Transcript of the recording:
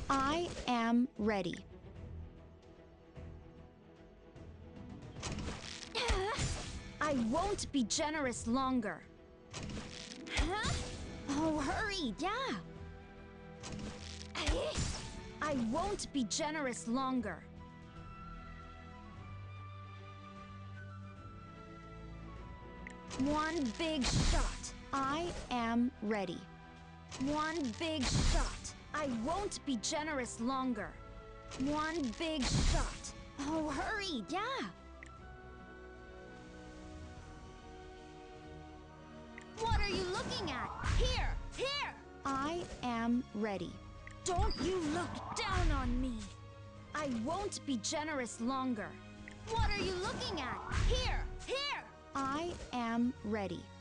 I am ready. I won't be generous longer. Huh? Oh, hurry, yeah. I won't be generous longer. One big shot. I am ready. One big shot. I won't be generous longer. One big shot. Oh, hurry, yeah. What are you looking at? Here, here. I am ready. Don't you look down on me. I won't be generous longer. What are you looking at? Here, here. I am ready.